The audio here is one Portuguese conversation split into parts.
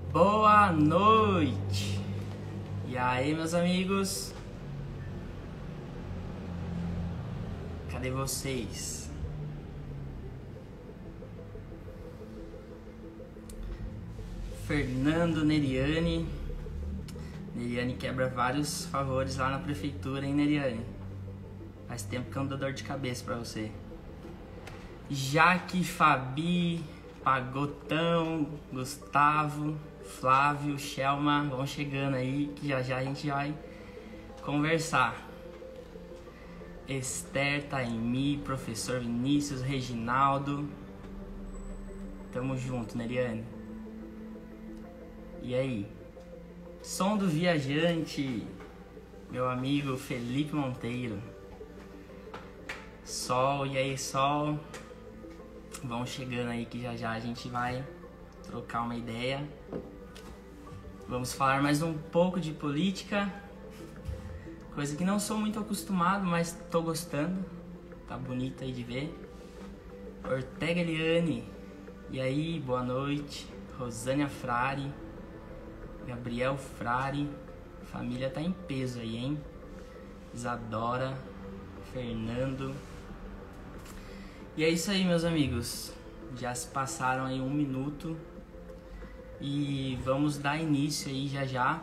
Boa noite! E aí, meus amigos? Cadê vocês? Fernando Neriani. Neriani quebra vários favores lá na prefeitura, hein, Neriani? Faz tempo que eu não dou dor de cabeça pra você. Jaque, Fabi, Pagotão, Gustavo, Flávio, Shelma, vão chegando aí que já a gente vai conversar. Esther, Taimi, Professor Vinícius, Reginaldo. Tamo junto, Neriane. E aí? Som do Viajante, meu amigo Felipe Monteiro. Sol, e aí, Sol? Vão chegando aí que já a gente vai trocar uma ideia. Vamos falar mais um pouco de política. Coisa que não sou muito acostumado, mas tô gostando. Tá bonito aí de ver. Ortega Eliane. E aí, boa noite. Rosânia Frari. Gabriel Frari. Família tá em peso aí, hein? Isadora. Fernando. E é isso aí, meus amigos. Já se passaram aí 1 minuto. E vamos dar início aí já.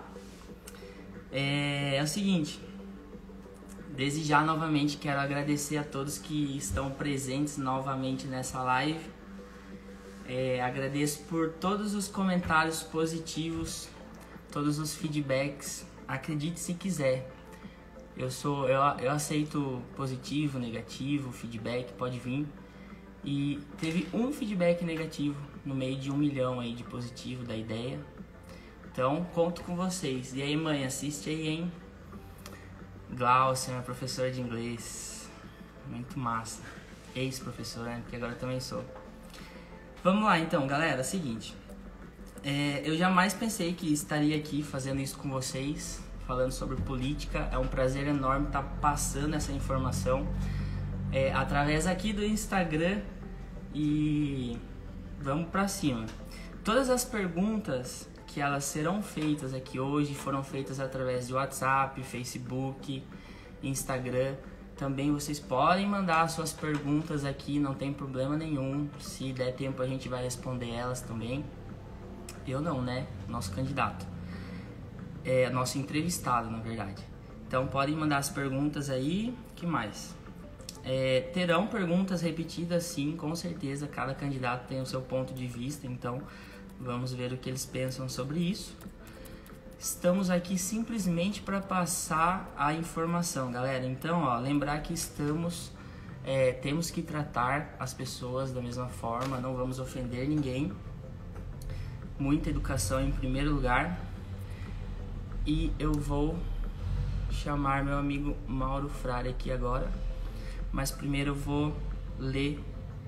É o seguinte. Desde já, novamente, quero agradecer a todos que estão presentes novamente nessa live. Agradeço por todos os comentários positivos, todos os feedbacks. Acredite se quiser. Eu aceito positivo, negativo, feedback, pode vir. E teve um feedback negativo no meio de 1 milhão aí de positivo da ideia. Então, conto com vocês. E aí, mãe, assiste aí, hein? Glaucia, minha professora de inglês. Muito massa. Ex-professora, né? Porque agora eu também sou. Vamos lá, então, galera. Seguinte. Eu jamais pensei que estaria aqui fazendo isso com vocês, falando sobre política. É um prazer enorme estar passando essa informação através aqui do Instagram. E vamos pra cima. Todas as perguntas que elas serão feitas aqui hoje foram feitas através de WhatsApp, Facebook, Instagram. Também vocês podem mandar suas perguntas aqui, não tem problema nenhum. Se der tempo a gente vai responder elas também. Eu não, né? Nosso candidato. Nosso entrevistado, na verdade. Então podem mandar as perguntas aí. Que mais? Terão perguntas repetidas, sim, com certeza. Cada candidato tem o seu ponto de vista, então vamos ver o que eles pensam sobre isso. Estamos aqui simplesmente para passar a informação, galera. Então, lembrar que temos que tratar as pessoas da mesma forma, não vamos ofender ninguém. Muita educação em primeiro lugar. E eu vou chamar meu amigo Mauro Frari aqui agora. Mas primeiro eu vou ler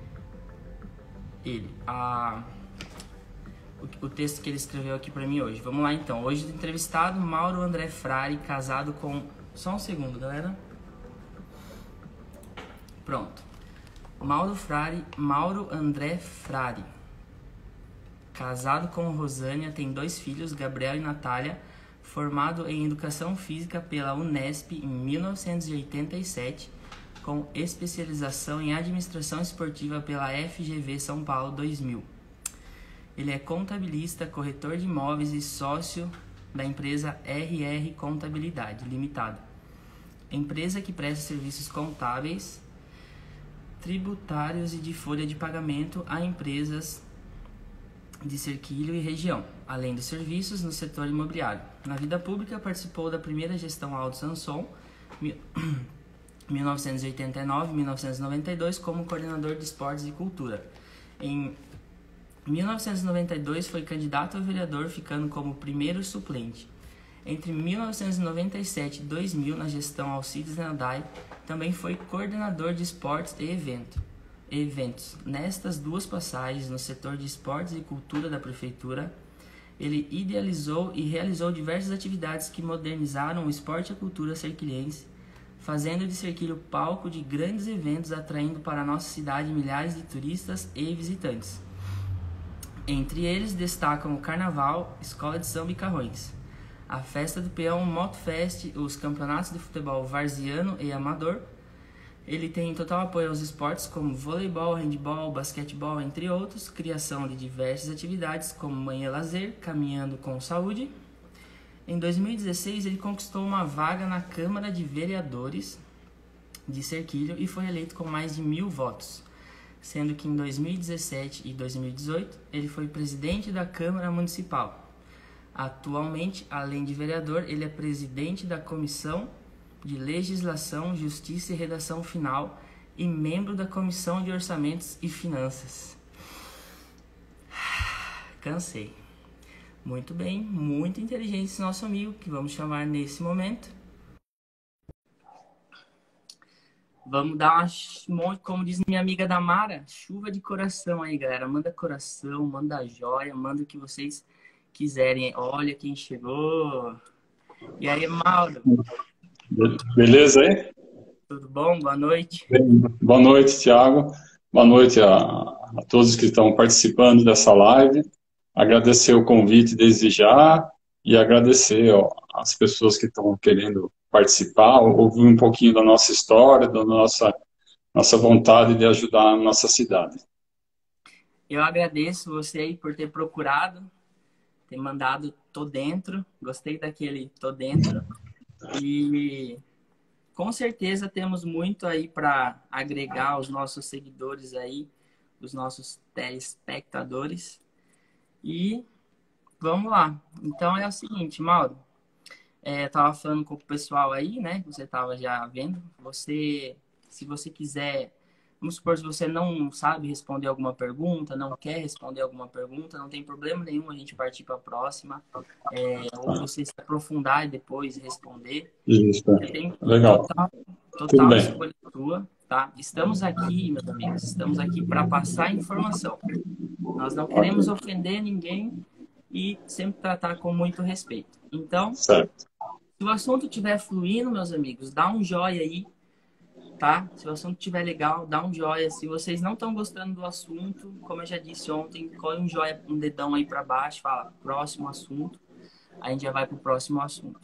o texto que ele escreveu aqui pra mim hoje. Vamos lá então. Hoje o entrevistado Mauro André Frari, casado com... Só um segundo, galera. Pronto. Mauro André Frari. Casado com Rosânia, tem 2 filhos, Gabriel e Natália. Formado em Educação Física pela Unesp em 1987. Com especialização em Administração Esportiva pela FGV São Paulo 2000. Ele é contabilista, corretor de imóveis e sócio da empresa RR Contabilidade Limitada, empresa que presta serviços contábeis, tributários e de folha de pagamento a empresas de Cerquilho e região, além dos serviços no setor imobiliário. Na vida pública, participou da primeira gestão Aldo Sanson, 1989-1992, como coordenador de esportes e cultura. Em 1992 foi candidato a vereador, ficando como primeiro suplente. Entre 1997 e 2000, na gestão Alcides Nadai, também foi coordenador de esportes e eventos. Nestas 2 passagens no setor de esportes e cultura da prefeitura, ele idealizou e realizou diversas atividades que modernizaram o esporte e a cultura cerquilhense, fazendo de Cerquilho palco de grandes eventos, atraindo para a nossa cidade milhares de turistas e visitantes. Entre eles destacam o Carnaval, Escola de Samba e Carrões, a Festa do Peão, Motofest, os campeonatos de futebol varziano e amador. Ele tem total apoio aos esportes como voleibol, handebol, basquetebol, entre outros, criação de diversas atividades como Manhã Lazer, Caminhando com Saúde. Em 2016, ele conquistou uma vaga na Câmara de Vereadores de Serquilho e foi eleito com mais de 1.000 votos, sendo que em 2017 e 2018 ele foi presidente da Câmara Municipal. Atualmente, além de vereador, ele é presidente da Comissão de Legislação, Justiça e Redação Final e membro da Comissão de Orçamentos e Finanças. Cansei. Muito bem, muito inteligente esse nosso amigo, que vamos chamar nesse momento. Vamos dar uma, como diz minha amiga Damara, chuva de coração aí, galera. Manda coração, manda joia, manda o que vocês quiserem. Olha quem chegou. E aí, Mauro? Beleza aí? Tudo bom? Boa noite. Boa noite, Thiago. Boa noite a todos que estão participando dessa live. Agradecer o convite desde já e agradecer às pessoas que estão querendo participar, ouvir um pouquinho da nossa história, da nossa vontade de ajudar a nossa cidade. Eu agradeço você aí por ter procurado, ter mandado "tô dentro", gostei daquele "tô dentro", e com certeza temos muito aí para agregar aos nossos seguidores aí, os nossos telespectadores. E vamos lá. Então é o seguinte, Mauro, eu tava falando com o pessoal aí, né? Você tava já vendo. Se você quiser, vamos supor, se você não sabe responder alguma pergunta, não quer responder alguma pergunta, não tem problema nenhum a gente partir para a próxima, ou você se aprofundar e depois responder. Isso, Tem legal. total escolha sua, tá? Estamos aqui, meus amigos, estamos aqui para passar informação. Nós não queremos ofender ninguém e sempre tratar com muito respeito. Então, certo. Se o assunto estiver fluindo, meus amigos, dá um joia aí, tá? Se o assunto estiver legal, dá um joia. Se vocês não estão gostando do assunto, como eu já disse ontem, põe um joia, um dedão aí para baixo, fala próximo assunto. A gente já vai pro próximo assunto.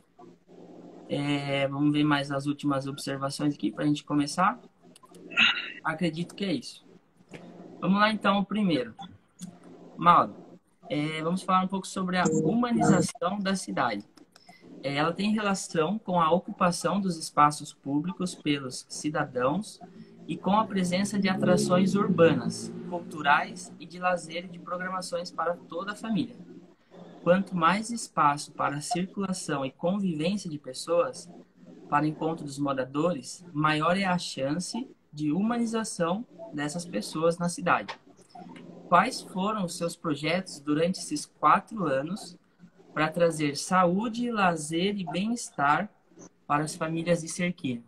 Vamos ver mais as últimas observações aqui para a gente começar. Acredito que é isso. Vamos lá então, primeiro. Mauro, vamos falar um pouco sobre a humanização da cidade. Ela tem relação com a ocupação dos espaços públicos pelos cidadãos e com a presença de atrações urbanas, culturais e de lazer e de programações para toda a família. Quanto mais espaço para circulação e convivência de pessoas, para encontro dos moradores, maior é a chance de humanização dessas pessoas na cidade. Quais foram os seus projetos durante esses 4 anos para trazer saúde, lazer e bem-estar para as famílias de Serquilho?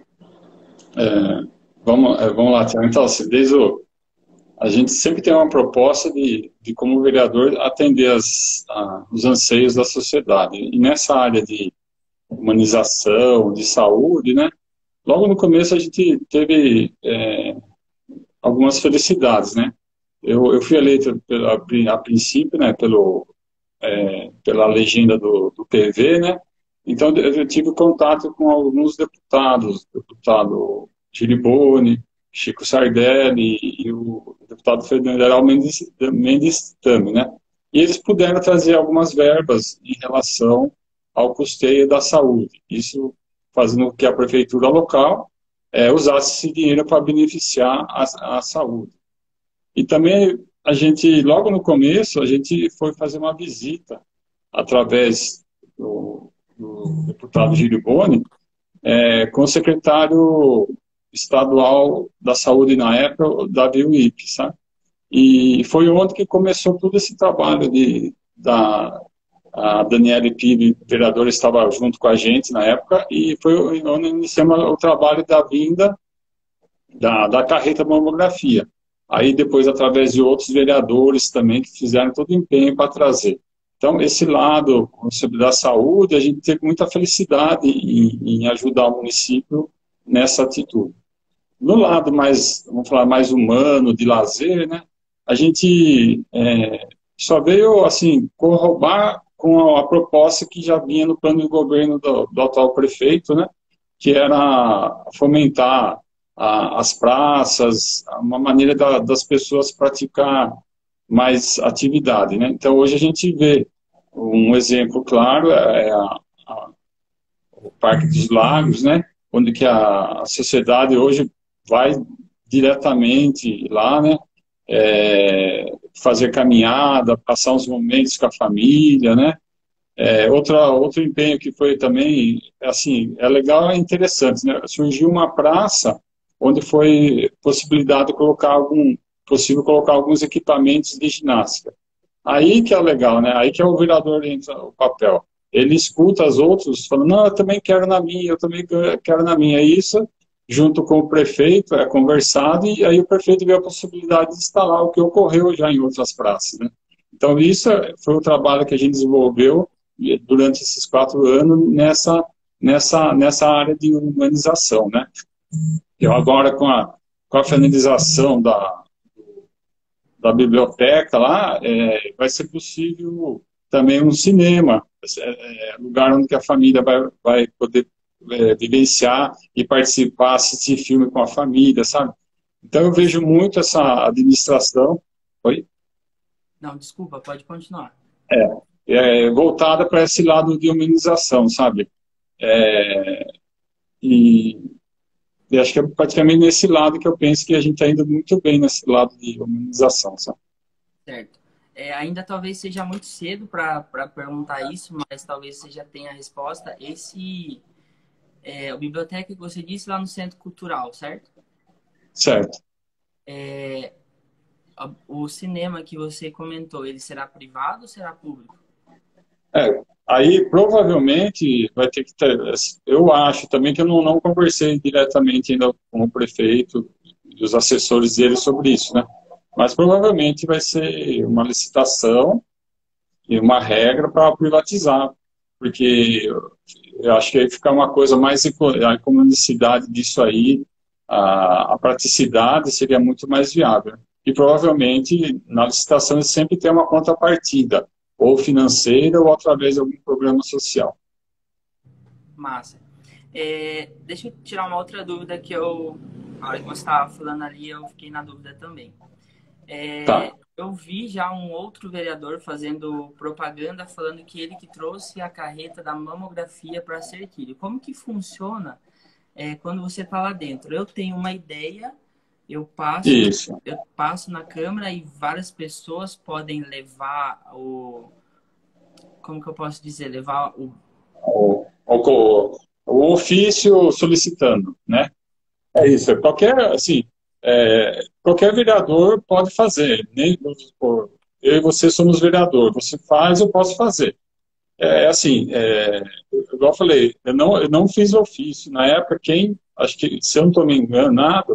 Vamos lá, Tiago. Então, a gente sempre tem uma proposta de como vereador, atender os anseios da sociedade. E nessa área de humanização, de saúde, né? Logo no começo a gente teve algumas felicidades, né? Eu fui eleito a princípio, né, pela legenda do PV, né? Então eu tive contato com alguns deputados, deputado Giriboni, Chico Sardelli e o deputado federal Mendes Tame, né? E eles puderam trazer algumas verbas em relação ao custeio da saúde. Isso fazendo com que a prefeitura local usasse esse dinheiro para beneficiar a saúde. E também a gente, logo no começo, a gente foi fazer uma visita através do deputado Giriboni com o secretário estadual da saúde na época, o Davi Uip, sabe? E foi onde que começou todo esse trabalho a Daniele Pires, vereadora, estava junto com a gente na época, e foi onde iniciamos o trabalho da vinda da carreta mamografia. Aí depois, através de outros vereadores também, que fizeram todo o empenho para trazer. Então, esse lado da saúde, a gente teve muita felicidade em ajudar o município nessa atitude. No lado mais, vamos falar, mais humano, de lazer, né, a gente só veio, assim, corroborar com a proposta que já vinha no plano de governo do atual prefeito, né? Que era fomentar as praças, uma maneira das pessoas praticar mais atividade, né? Então, hoje a gente vê um exemplo claro, o Parque dos Lagos, né? Onde que a sociedade hoje vai diretamente lá, né? Fazer caminhada, passar uns momentos com a família, né? Outro empenho que foi também, assim, é legal, é interessante, né? Surgiu uma praça onde foi possível colocar alguns equipamentos de ginástica. Aí que é legal, né? Aí que é o vereador entra o papel. Ele escuta os outros falando, não, eu também quero na minha, eu também quero na minha. E isso, junto com o prefeito, é conversado e aí o prefeito vê a possibilidade de instalar o que ocorreu já em outras praças, né? Então, isso foi o trabalho que a gente desenvolveu durante esses 4 anos nessa área de urbanização, né? Eu agora, com a finalização da biblioteca lá, vai ser possível também um cinema, lugar onde a família vai poder vivenciar e participar, assistir filme com a família, sabe? Então eu vejo muito essa administração, oi? Não, desculpa, pode continuar. Voltada para esse lado de humanização, sabe? E, e acho que é praticamente nesse lado que eu penso que a gente está indo muito bem nesse lado de humanização, sabe? Certo. Ainda talvez seja muito cedo para perguntar isso, mas talvez você já tenha a resposta. A biblioteca que você disse lá no Centro Cultural, certo? Certo. O cinema que você comentou, ele será privado ou será público? Aí provavelmente vai ter que ter. Eu acho também que eu não conversei diretamente ainda com o prefeito e os assessores dele sobre isso, né? Mas provavelmente vai ser uma licitação e uma regra para privatizar, porque eu acho que aí fica uma coisa mais a economicidade disso aí, a praticidade seria muito mais viável. E provavelmente na licitação ele sempre tem uma contrapartida, ou financeira ou através de algum programa social. Massa. Deixa eu tirar uma outra dúvida que na hora que você estava falando ali, eu fiquei na dúvida também. Tá. Eu vi já um outro vereador fazendo propaganda falando que ele que trouxe a carreta da mamografia para Serquilho. Como que funciona quando você está lá dentro? Eu tenho uma ideia, Isso. eu passo na câmara e várias pessoas podem levar como que eu posso dizer? Levar O ofício solicitando, né? É isso. Qualquer vereador pode fazer. Nem, eu e você somos vereador. Você faz, eu posso fazer. Igual eu falei, eu não fiz ofício. Na época, acho que, se eu não estou me enganado,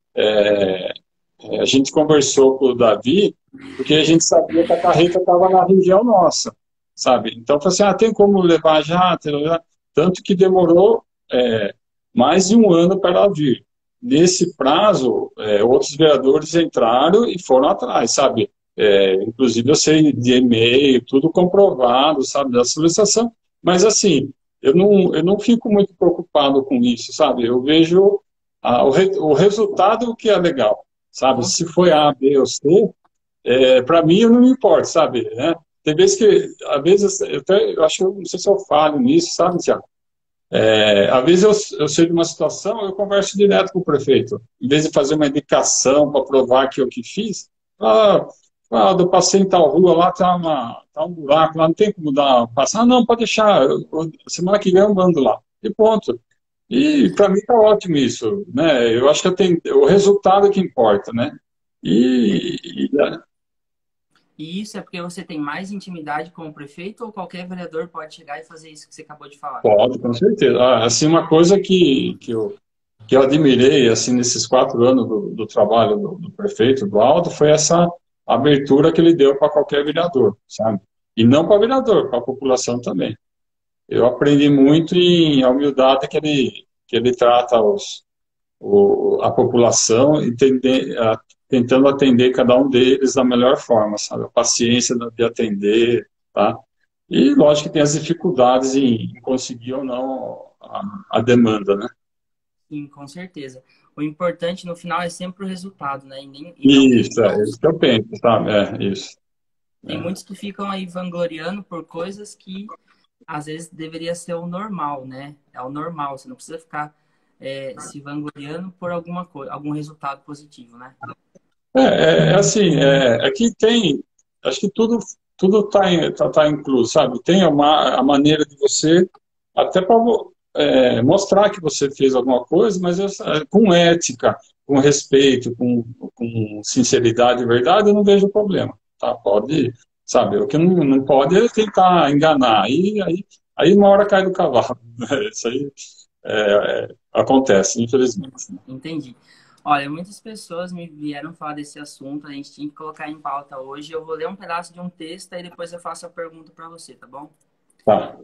a gente conversou com o Davi, porque a gente sabia que a carreta estava na região nossa, sabe? Então, eu falei assim, tem como levar já? Tanto que demorou mais de um ano para ela vir. Nesse prazo, outros vereadores entraram e foram atrás, sabe? Inclusive, eu sei de e-mail, tudo comprovado, sabe, da solicitação, mas assim, eu não fico muito preocupado com isso, sabe? Eu vejo o resultado que é legal, sabe? Se foi A, B ou C, para mim eu não me importo, sabe? Né? Tem vezes que, às vezes, eu acho que eu não sei se eu falo nisso, sabe, Tiago? Às vezes eu sei de uma situação, eu converso direto com o prefeito. Em vez de fazer uma indicação para provar que eu que fiz, eu passei em tal rua, lá tá um buraco, lá não tem como passar. Não, pode deixar, semana que vem eu mando lá. E pronto. E para mim está ótimo isso, né? Eu acho que o resultado é que importa, né? E isso é porque você tem mais intimidade com o prefeito ou qualquer vereador pode chegar e fazer isso que você acabou de falar? Pode, com certeza. Assim, uma coisa que eu admirei assim nesses 4 anos do trabalho do prefeito, do Aldo, foi essa abertura que ele deu para qualquer vereador, sabe? E não para vereador, para a população também. Eu aprendi muito em a humildade que ele trata a população, tentando atender cada um deles da melhor forma, sabe? A paciência de atender, tá? E lógico que tem as dificuldades em conseguir ou não a demanda, né? Sim, com certeza. O importante no final é sempre o resultado, né? E não quem Isso, é isso trouxe. que eu penso, sabe? É, isso. Tem É. muitos que ficam aí vangloriando por coisas que às vezes deveria ser o normal, né? É o normal. Você não precisa ficar se vangloriando por alguma coisa, algum resultado positivo, né? É assim, é que tem, acho que tudo tá incluso, sabe? Tem a maneira de você, até para mostrar que você fez alguma coisa, mas com ética, com respeito, com sinceridade e verdade, eu não vejo problema, tá? Pode, sabe? O que não pode é tentar enganar, aí uma hora cai do cavalo, né? Isso aí acontece, infelizmente. Entendi. Olha, muitas pessoas me vieram falar desse assunto, a gente tinha que colocar em pauta hoje. Eu vou ler um pedaço de um texto e depois eu faço a pergunta para você, tá bom? Tá.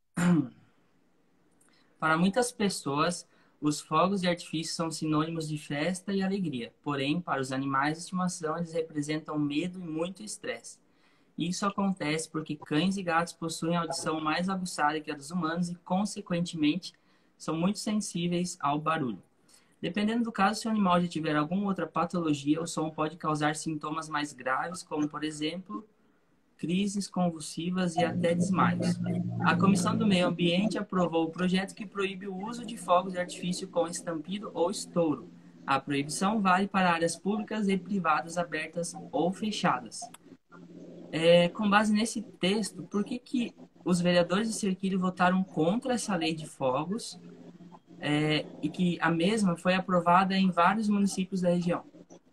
Para muitas pessoas, os fogos de artifício são sinônimos de festa e alegria. Porém, para os animais de estimação, eles representam medo e muito estresse. Isso acontece porque cães e gatos possuem a audição mais aguçada que a dos humanos e, consequentemente, são muito sensíveis ao barulho. Dependendo do caso, se o animal já tiver alguma outra patologia, o som pode causar sintomas mais graves, como, por exemplo, crises convulsivas e até desmaios. A Comissão do Meio Ambiente aprovou o projeto que proíbe o uso de fogos de artifício com estampido ou estouro. A proibição vale para áreas públicas e privadas abertas ou fechadas. Com base nesse texto, por que os vereadores de Serquilho votaram contra essa lei de fogos e que a mesma foi aprovada em vários municípios da região?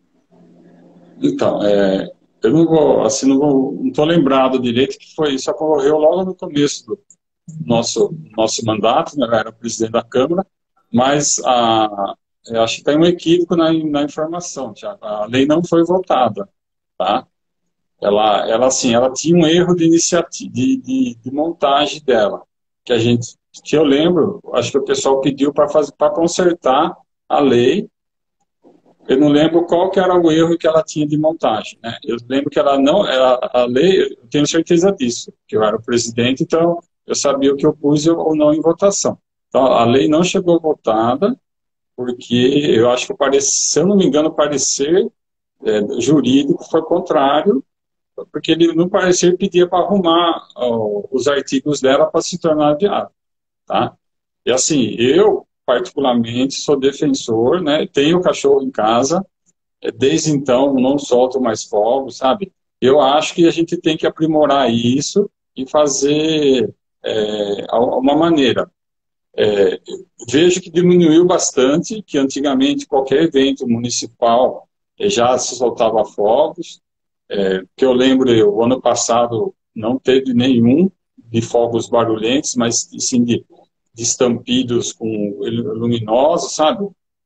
Então, eu não vou, assim, não estou lembrado direito que foi isso ocorreu logo no começo do nosso mandato, né? Eu era presidente da Câmara, mas eu acho que tem um equívoco na informação, Thiago. A lei não foi votada, tá? Assim, ela tinha um erro de iniciativa, de montagem dela, que eu lembro, acho que o pessoal pediu para consertar a lei. Eu não lembro qual que era o erro que ela tinha de montagem, né? Eu lembro que ela não, a lei, eu tenho certeza disso, que eu era o presidente, então eu sabia o que eu pus ou não em votação. Então a lei não chegou votada, porque eu acho que se eu não me engano, o parecer jurídico foi contrário, porque ele no parecer pedia para arrumar os artigos dela para se tornar viável, tá? E assim, eu particularmente sou defensor, né? Tenho cachorro em casa, desde então não solto mais fogos, sabe? Eu acho que a gente tem que aprimorar isso e fazer uma maneira. Vejo que diminuiu bastante, que antigamente qualquer evento municipal já se soltava fogos, que eu lembro, o ano passado não teve nenhum de fogos barulhentos, mas sim de estampidos com luminosos, sabe?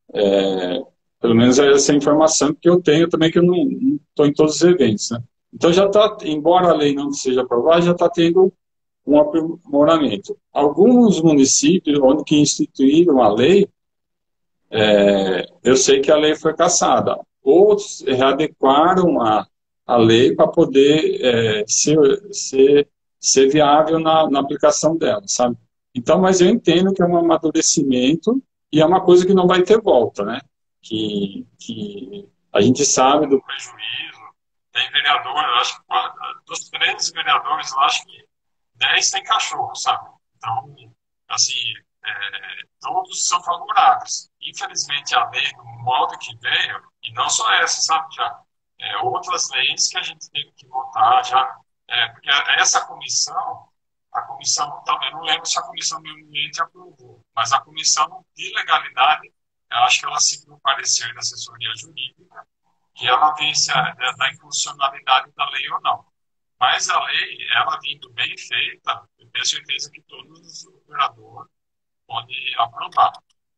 Pelo menos é essa informação que eu tenho também, que eu não estou em todos os eventos, né? Então já está, embora a lei não seja aprovada, já está tendo um aprimoramento. Alguns municípios onde que instituíram a lei, eu sei que a lei foi cassada. Outros readequaram a lei para poder ser viável na aplicação dela, sabe? Então, mas eu entendo que é um amadurecimento e é uma coisa que não vai ter volta, né? Que a gente sabe do prejuízo. Tem vereador, eu acho que dos 13 vereadores, eu acho que 10 tem cachorro, sabe? Então, assim, todos são favoráveis. Infelizmente, a lei, do modo que veio, e não só essa, sabe, já outras leis que a gente teve que votar já, porque essa comissão, a comissão, eu não lembro se a comissão do meio ambiente aprovou, mas a comissão de legalidade, eu acho que ela seguiu o parecer da assessoria jurídica, que ela vê se da inconstitucionalidade da lei ou não. Mas a lei, ela vindo bem feita, eu tenho certeza que todos os vereadores podem aprovar.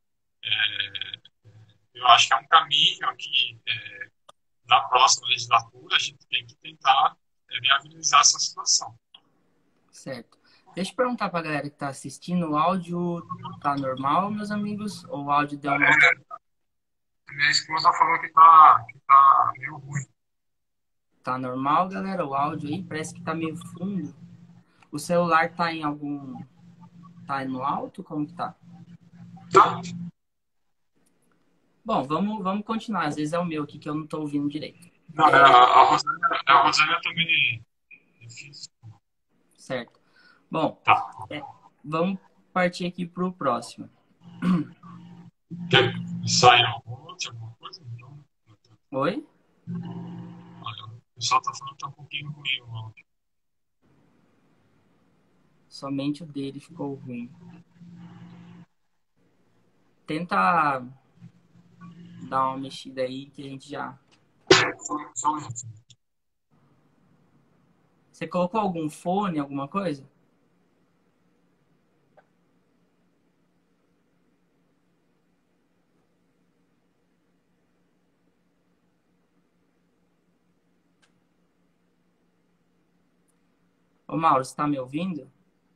Eu acho que é um caminho que, na próxima legislatura, a gente tem que tentar viabilizar essa situação. Certo. Deixa eu perguntar para a galera que está assistindo, o áudio tá normal, meus amigos? Ou o áudio deu uma... Minha esposa falou que tá meio ruim. Tá normal, galera? O áudio aí parece que tá meio fundo. O celular tá em algum... Tá no alto? Como que tá? Tá. Bom, vamos continuar. Às vezes é o meu aqui que eu não tô ouvindo direito. Não, a Rosângela também é difícil. Certo. Bom, Tá. vamos partir aqui pro próximo. Quer sair alguma coisa? Não. Oi? Olha, o pessoal tá falando que tá um pouquinho ruim o áudio. Somente o dele ficou ruim. Tenta dar uma mexida aí que a gente já... Só um minuto. Você colocou algum fone, alguma coisa? Ô, Mauro, você tá me ouvindo?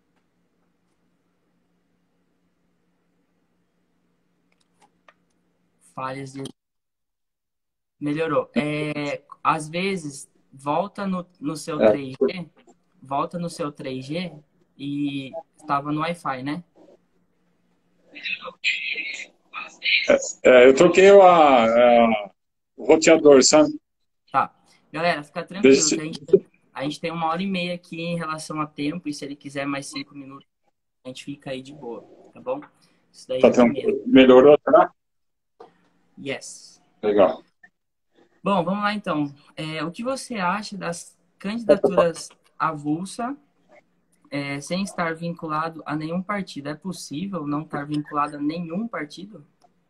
Falhas de... Melhorou. Às vezes, volta no seu 3G, volta no seu 3G e estava no Wi-Fi, né? Eu troquei o roteador, sabe? Tá. Galera, fica Veja tranquilo se que a gente tem 1h30 aqui em relação a tempo e se ele quiser mais 5 minutos, a gente fica aí de boa, tá bom? Isso daí tá é primeiro. melhorou, tá? Yes. Legal. Bom, vamos lá então. O que você acha das candidaturas avulsa, sem estar vinculado a nenhum partido? É possível não estar vinculado a nenhum partido?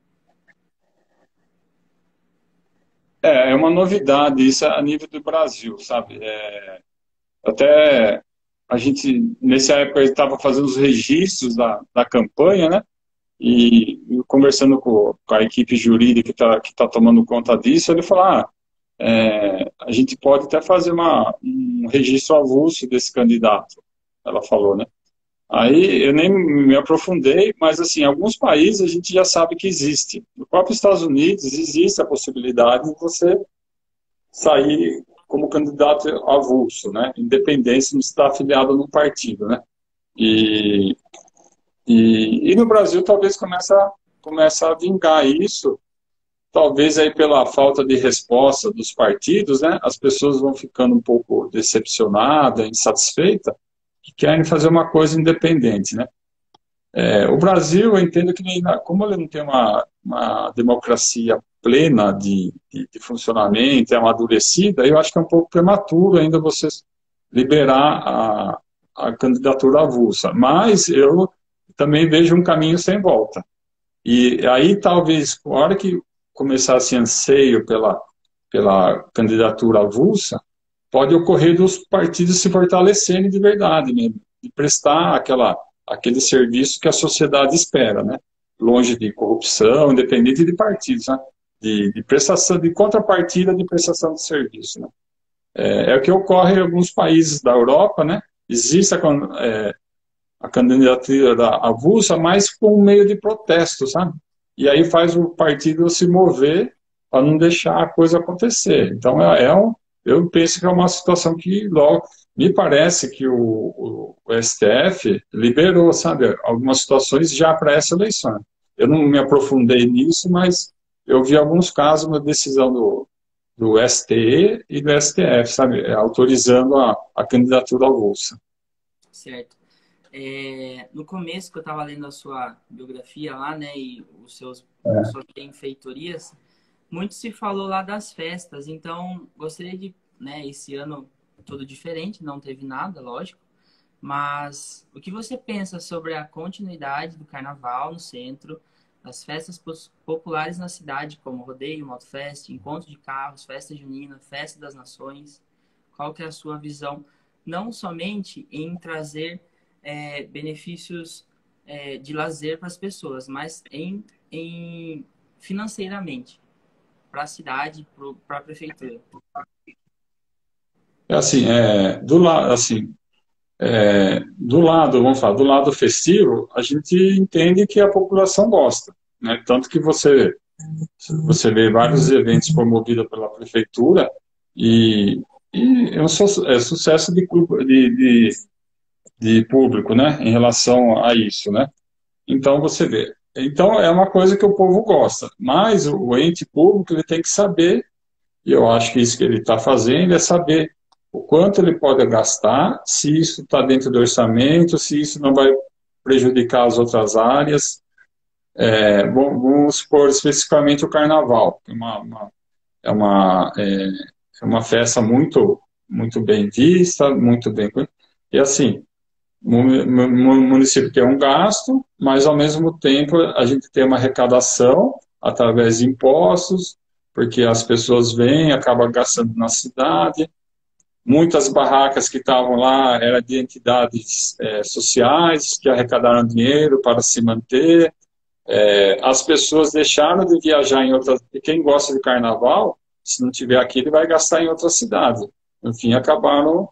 É uma novidade isso a nível do Brasil, sabe? Até a gente, nessa época, estava fazendo os registros da campanha, né? E conversando com a equipe jurídica que tá tomando conta disso, ele falou, a gente pode até fazer um registro avulso desse candidato, ela falou, né? Aí eu nem me aprofundei, mas assim, em alguns países a gente já sabe que existe. No próprio Estados Unidos existe a possibilidade de você sair como candidato avulso, né? Independente de estar afiliado num partido, né? E, e no Brasil talvez comece a vingar isso, talvez aí pela falta de resposta dos partidos, né? As pessoas vão ficando um pouco decepcionadas, insatisfeitas, que querem fazer uma coisa independente, né? O Brasil, eu entendo que, como ele não tem uma democracia plena de funcionamento, é amadurecida, eu acho que é um pouco prematuro ainda você liberar a candidatura avulsa. Mas eu também vejo um caminho sem volta. E aí, talvez, a hora que começar esse anseio pela candidatura avulsa, pode ocorrer dos partidos se fortalecerem de verdade mesmo, de prestar aquele serviço que a sociedade espera, né? Longe de corrupção, independente de partidos, né? De prestação, de contrapartida de prestação de serviço, né? É o que ocorre em alguns países da Europa, né? Existe a candidatura avulsa, mas com um meio de protesto, sabe? E aí faz o partido se mover para não deixar a coisa acontecer. Então, eu penso que é uma situação que logo me parece que o STF liberou, sabe, algumas situações já para essa eleição. Eu não me aprofundei nisso, mas eu vi alguns casos na decisão do STE e do STF, sabe, autorizando a candidatura avulsa. Certo. No começo que eu estava lendo a sua biografia lá, né, e suas benfeitorias, muito se falou lá das festas, então gostaria de, né, esse ano todo diferente, não teve nada, lógico, mas o que você pensa sobre a continuidade do carnaval no centro, as festas populares na cidade, como rodeio, motofest, encontro de carros, festa junina, festa das nações? Qual que é a sua visão, não somente em trazer benefícios de lazer para as pessoas, mas em financeiramente, para a cidade, para a prefeitura? Assim, do lado, vamos falar, do lado festivo, a gente entende que a população gosta, né? Tanto que você Você vê vários eventos promovidos pela prefeitura e é é sucesso de público, né, em relação a isso, né? Então você vê. Então é uma coisa que o povo gosta, mas o ente público ele tem que saber, e eu acho que isso que ele está fazendo é saber o quanto ele pode gastar, se isso está dentro do orçamento, se isso não vai prejudicar as outras áreas. Vamos supor especificamente o carnaval, que é uma, é, é uma festa muito bem vista, muito bem. E assim, o município tem um gasto, mas ao mesmo tempo a gente tem uma arrecadação através de impostos, porque as pessoas vêm, acabam gastando na cidade. Muitas barracas que estavam lá eram de entidades sociais que arrecadaram dinheiro para se manter. As pessoas deixaram de viajar em outras. E quem gosta de carnaval, se não tiver aqui, ele vai gastar em outra cidade. Enfim, acabaram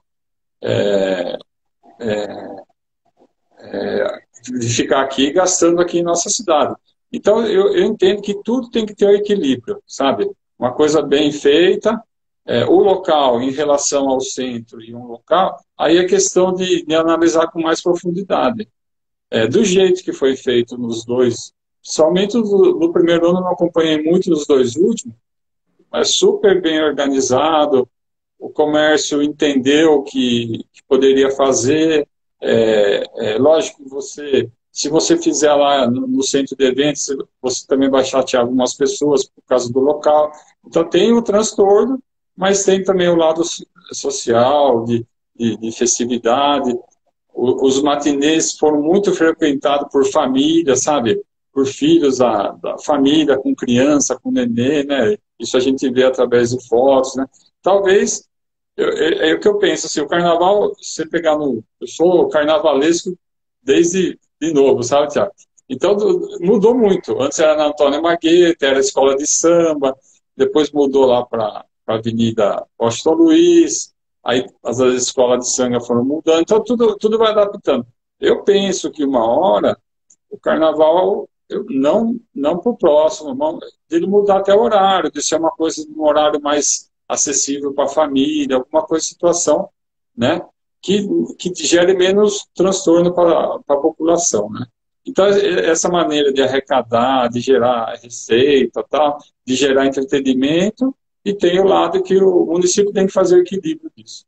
de ficar aqui gastando aqui em nossa cidade. Então, eu entendo que tudo tem que ter um equilíbrio, sabe? Uma coisa bem feita, o local em relação ao centro e um local, aí é questão de analisar com mais profundidade. Do jeito que foi feito nos dois, somente no primeiro ano eu não acompanhei muito nos dois últimos, mas super bem organizado, o comércio entendeu que poderia fazer. Lógico que se você fizer lá no centro de eventos, você também vai chatear algumas pessoas por causa do local. Então tem o transtorno, mas tem também o lado social, de festividade. Os matinês foram muito frequentados por família, sabe? Por filhos da família, com criança, com nenê, né? Isso a gente vê através de fotos, né? Talvez é o que eu penso, assim, o carnaval, você pegar no... Eu sou carnavalesco desde de novo, sabe, Tiago? Então, mudou muito. Antes era na Antônia Marguerite, era escola de samba, depois mudou lá para a Avenida Washington Luiz, aí as escolas de samba foram mudando, então tudo vai adaptando. Eu penso que uma hora, o carnaval, não para o próximo, dele mudar até o horário, de ser uma coisa, um horário mais acessível para a família, alguma coisa, situação, né, que gere menos transtorno para a população, né. Então, essa maneira de arrecadar, de gerar receita, tal, de gerar entretenimento, e tem o lado que o município tem que fazer o equilíbrio disso.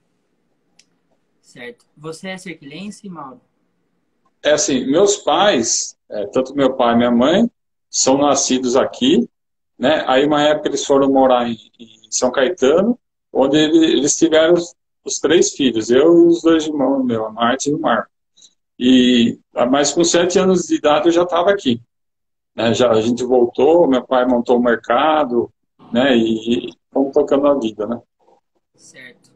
Certo. Você é serquilense, Mauro? É assim, meus pais, tanto meu pai e minha mãe, são nascidos aqui, né? Aí, uma época, eles foram morar em São Caetano, onde eles tiveram os três filhos, eu e os dois irmãos meus, a Marta e o Marco. Mas com 7 anos de idade eu já estava aqui, né? A gente voltou, meu pai montou o mercado, né? E fomos tocando a vida, né? Certo.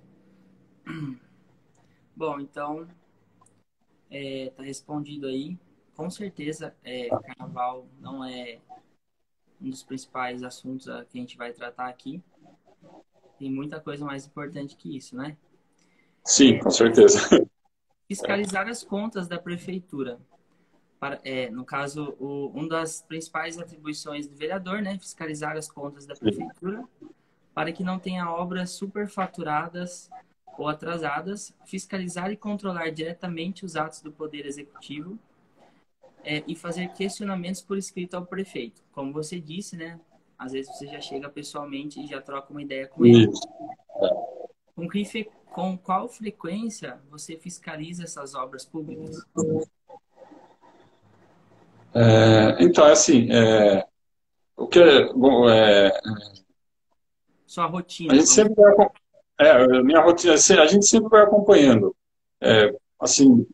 Bom, então, tá respondido aí. Com certeza, carnaval não é um dos principais assuntos que a gente vai tratar aqui. Tem muita coisa mais importante que isso, né? Sim, com certeza. Fiscalizar as contas da prefeitura. No caso, uma das principais atribuições do vereador, né? Fiscalizar as contas da prefeitura para que não tenha obras superfaturadas ou atrasadas, fiscalizar e controlar diretamente os atos do Poder Executivo e fazer questionamentos por escrito ao prefeito. Como você disse, né? Às vezes você já chega pessoalmente e já troca uma ideia com ele. Com qual frequência você fiscaliza essas obras públicas? Então, assim, o que bom, Sua rotina. a gente sempre minha rotina, a gente sempre vai acompanhando. Assim,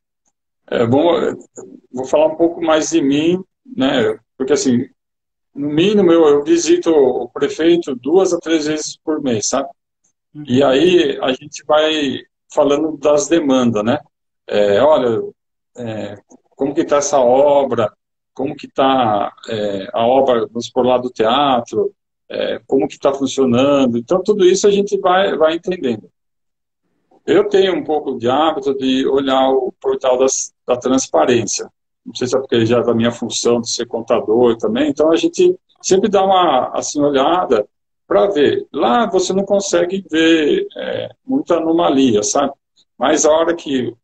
vou falar um pouco mais de mim, né? Porque assim, no mínimo eu visito o prefeito 2 a 3 vezes por mês, sabe? Uhum. E aí a gente vai falando das demandas, né? Olha, como que está essa obra? Como que está a obra, vamos por lá do teatro? Como que está funcionando? Então tudo isso a gente vai entendendo. Eu tenho um pouco de hábito de olhar o portal da transparência. Não sei se é porque já é da minha função de ser contador também. Então a gente sempre dá uma assim, olhada para ver. Lá você não consegue ver muita anomalia, sabe? Mas a hora que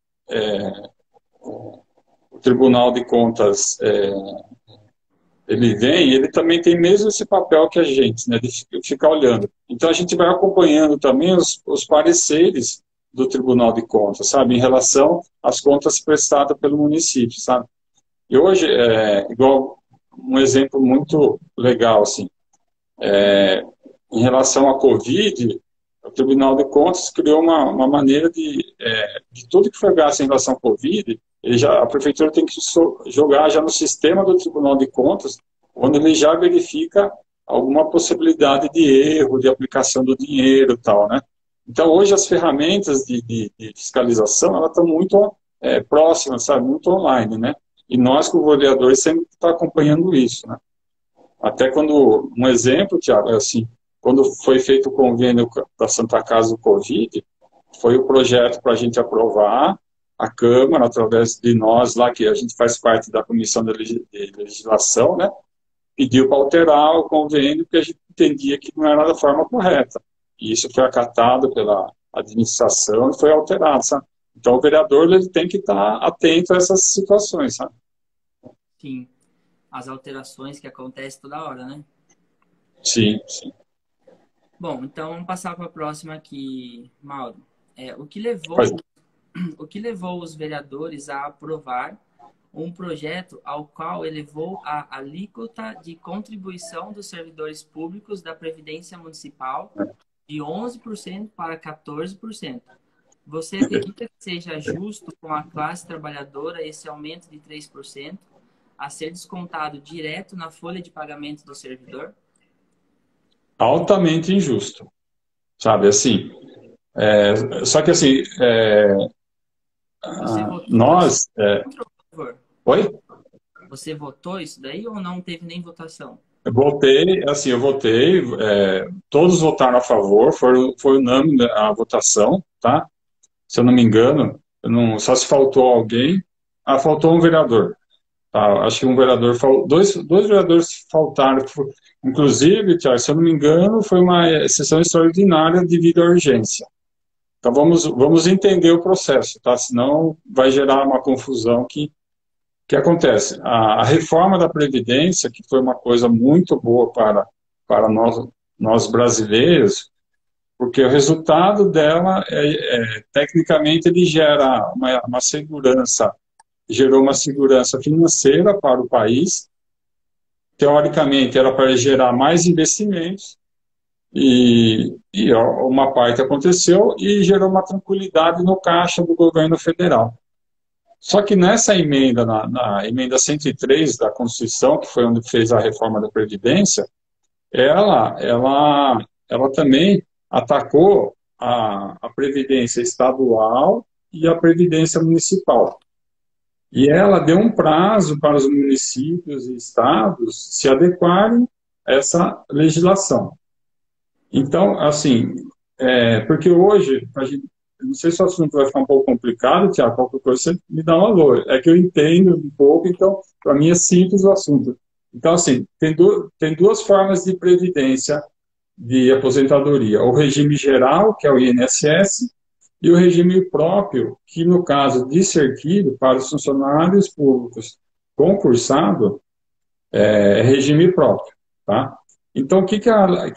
o Tribunal de Contas ele vem, ele também tem mesmo esse papel que a gente, né, de ficar olhando. Então a gente vai acompanhando também os pareceres do Tribunal de Contas, sabe, em relação às contas prestadas pelo município, sabe. E hoje, igual um exemplo muito legal, assim, em relação à Covid, o Tribunal de Contas criou uma maneira de tudo que foi gasto em relação à Covid, a prefeitura tem que jogar já no sistema do Tribunal de Contas, onde ele já verifica alguma possibilidade de erro, de aplicação do dinheiro e tal, né? Então, hoje as ferramentas de fiscalização, elas estão muito próximas, sabe? Muito online, né? E nós, como vereadores, sempre estamos acompanhando isso, né? Até quando, um exemplo, Tiago, é assim, quando foi feito o convênio da Santa Casa do Covid, foi o projeto para a gente aprovar, a Câmara, através de nós lá, que a gente faz parte da Comissão de Legislação, né, pediu para alterar o convênio, porque a gente entendia que não era da forma correta. E isso foi acatado pela administração e foi alterado, sabe? Então o vereador ele tem que estar atento a essas situações, sabe? Sim, as alterações que acontecem toda hora, né? Sim, sim. Bom, então vamos passar para a próxima aqui, Mauro. O que levou os vereadores a aprovar um projeto ao qual elevou a alíquota de contribuição dos servidores públicos da Previdência Municipal de 11% para 14%. Você acredita que seja justo com a classe trabalhadora esse aumento de 3% a ser descontado direto na folha de pagamento do servidor? Altamente injusto, sabe, assim, só que assim, Você votou nós... contra ou a favor? Oi? Você votou isso daí ou não teve nem votação? Eu votei, todos votaram a favor, foi unânime a votação, tá? Se eu não me engano, só se faltou alguém, faltou um vereador, tá? Acho que um vereador, dois vereadores faltaram, inclusive, Thiago, se eu não me engano, foi uma sessão extraordinária devido à urgência. Então vamos entender o processo, tá? Senão vai gerar uma confusão que acontece? A reforma da Previdência, que foi uma coisa muito boa para nós brasileiros, porque o resultado dela, tecnicamente, ele gera uma segurança, gerou uma segurança financeira para o país, teoricamente era para gerar mais investimentos, e uma parte aconteceu e gerou uma tranquilidade no caixa do governo federal. Só que nessa emenda, na emenda 103 da Constituição, que foi onde fez a reforma da Previdência, ela também atacou a Previdência estadual e a Previdência municipal. E ela deu um prazo para os municípios e estados se adequarem a essa legislação. Então, assim, porque hoje, não sei se o assunto vai ficar um pouco complicado, Tiago, qualquer coisa você me dá um valor. É que eu entendo um pouco, então, para mim é simples o assunto. Então, assim, tem duas formas de previdência de aposentadoria. O regime geral, que é o INSS, e o regime próprio, que no caso de Serquilho, para os funcionários públicos concursados, é regime próprio, tá? Então, o que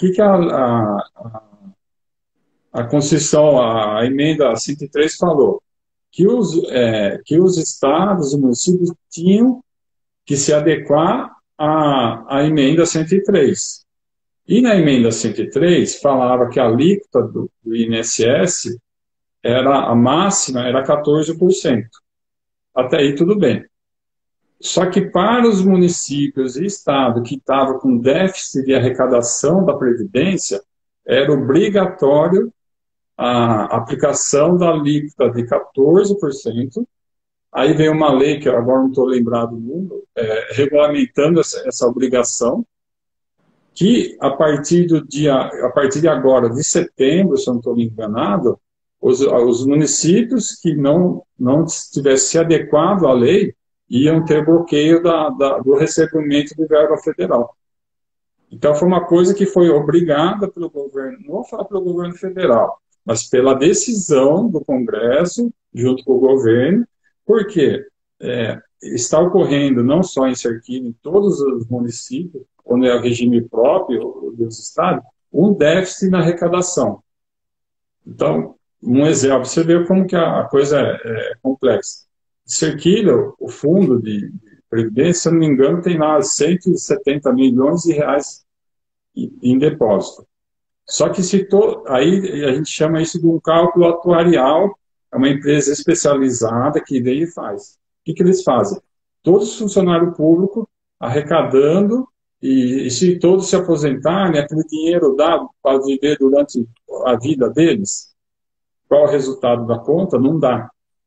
a Constituição, a emenda 103 falou? Que os estados e municípios tinham que se adequar à emenda 103. E na emenda 103 falava que a alíquota do INSS a máxima era 14%. Até aí tudo bem. Só que para os municípios e estado que estavam com déficit de arrecadação da Previdência, era obrigatório a aplicação da alíquota de 14%. Aí veio uma lei, que agora não estou lembrado do número, regulamentando essa obrigação, que a partir de agora, de setembro, se eu não estou me enganado, os municípios que não tivessem se adequado à lei iam ter bloqueio do recebimento do verba federal. Então, foi uma coisa que foi obrigada pelo governo, não vou falar pelo governo federal, mas pela decisão do Congresso, junto com o governo, porque está ocorrendo, não só em Serquilho, em todos os municípios, onde é o regime próprio dos estados, um déficit na arrecadação. Então, um exemplo, você vê como que a coisa é complexa. Serquilho, o fundo de previdência, se eu não me engano, tem lá 170 milhões de reais em depósito. Só que aí a gente chama isso de um cálculo atuarial, é uma empresa especializada que daí faz. O que eles fazem? Todos os funcionários públicos arrecadando, e se todos se aposentarem, aquele dinheiro dá para viver durante a vida deles, qual é o resultado da conta? Não dá.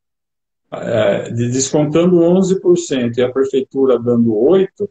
Descontando 11% e a prefeitura dando 8%,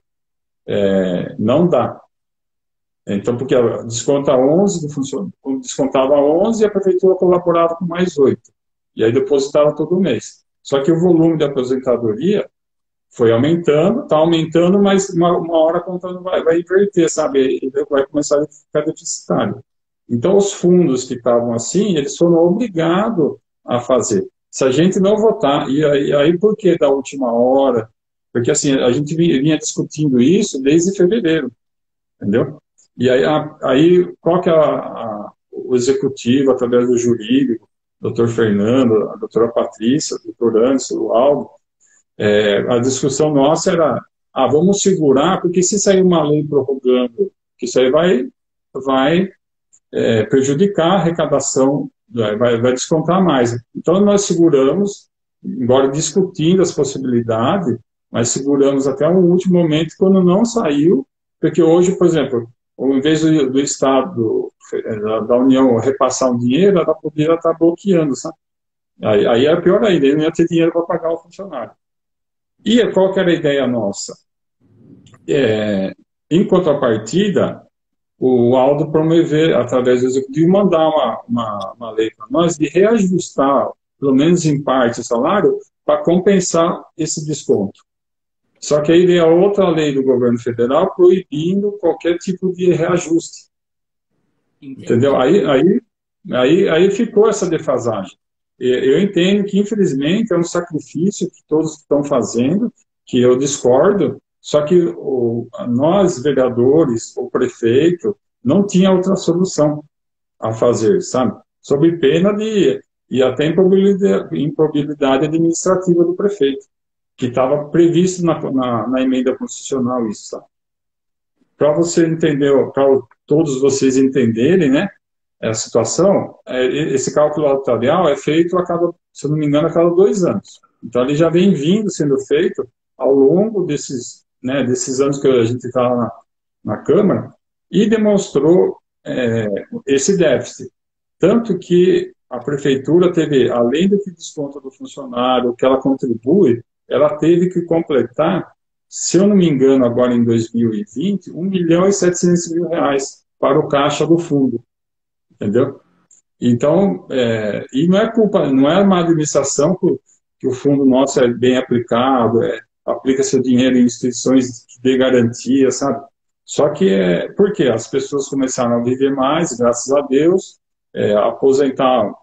não dá. Então, porque desconta 11, descontava 11 e a prefeitura colaborava com mais 8. E aí depositava todo mês. Só que o volume de aposentadoria foi aumentando, está aumentando, mas uma hora a conta não vai inverter, sabe? Ele vai começar a ficar deficitário. Então, os fundos que estavam assim, eles foram obrigados a fazer. Se a gente não votar, e aí por que da última hora? Porque assim, a gente vinha discutindo isso desde fevereiro, entendeu? E aí qual que é o executivo, através do jurídico, doutor Fernando, a doutora Patrícia, o doutor Anderson, o Aldo, a discussão nossa era, vamos segurar, porque se sair uma lei prorrogando, que isso aí vai prejudicar a arrecadação, vai descontar mais. Então, nós seguramos, embora discutindo as possibilidades, mas seguramos até o último momento, quando não saiu, porque hoje, por exemplo, ao invés do Estado, da União, repassar um dinheiro, ela poderia estar bloqueando, sabe? Aí é pior ainda, ele não ia ter dinheiro para pagar o funcionário. E qual que era a ideia nossa? Em contrapartida, o Aldo promover, através do executivo, mandar uma lei para nós de reajustar, pelo menos em parte, o salário para compensar esse desconto. Só que aí veio a outra lei do governo federal proibindo qualquer tipo de reajuste. Entendeu? Aí ficou essa defasagem. Eu entendo que, infelizmente, é um sacrifício que todos estão fazendo, que eu discordo, só que nós, vereadores, o prefeito, não tinha outra solução a fazer, sabe? Sob pena e até improbabilidade administrativa do prefeito, que estava previsto na emenda constitucional isso, sabe? Para você entender, para todos vocês entenderem, né, a situação, esse cálculo atuarial é feito se eu não me engano, a cada 2 anos. Então, ele já vem vindo sendo feito ao longo desses anos que a gente está na Câmara e demonstrou esse déficit. Tanto que a prefeitura teve, além do que desconta do funcionário, o que ela contribui, ela teve que completar, se eu não me engano, agora em 2020, 1.700.000 reais para o caixa do fundo, entendeu? Então, e não é culpa, não é má administração que o fundo nosso é bem aplicado, aplica seu dinheiro em instituições que dê garantia, sabe? Só que por quê? As pessoas começaram a viver mais, graças a Deus, aposentar,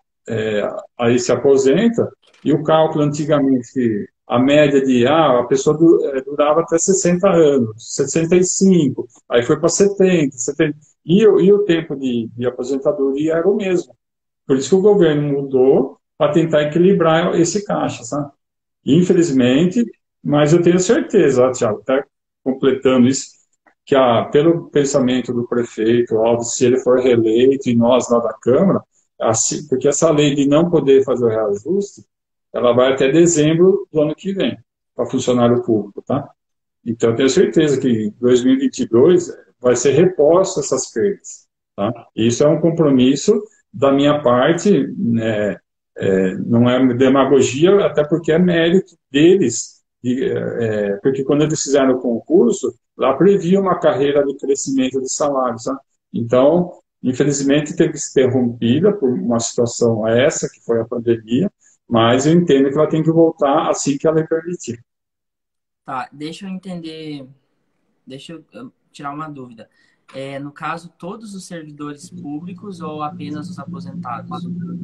aí se aposenta, e o cálculo antigamente, a média a pessoa durava até 60 anos, 65, aí foi para 70, 70, e o tempo de aposentadoria era o mesmo. Por isso que o governo mudou para tentar equilibrar esse caixa, sabe? Infelizmente, mas eu tenho certeza, Tiago, tá completando isso, que pelo pensamento do prefeito, Aldo, se ele for reeleito e nós lá da Câmara, assim, porque essa lei de não poder fazer o reajuste, ela vai até dezembro do ano que vem, para funcionário público, tá? Então, eu tenho certeza que em 2022 vai ser reposto essas perdas, tá? Isso é um compromisso da minha parte, né, não é demagogia, até porque é mérito deles, porque quando eles fizeram o concurso, lá previa uma carreira de crescimento de salários, tá? Então, infelizmente, teve que ser interrompida por uma situação essa, que foi a pandemia, mas eu entendo que ela tem que voltar assim que ela permitir. Tá, deixa eu entender, deixa eu tirar uma dúvida. No caso, todos os servidores públicos ou apenas os aposentados?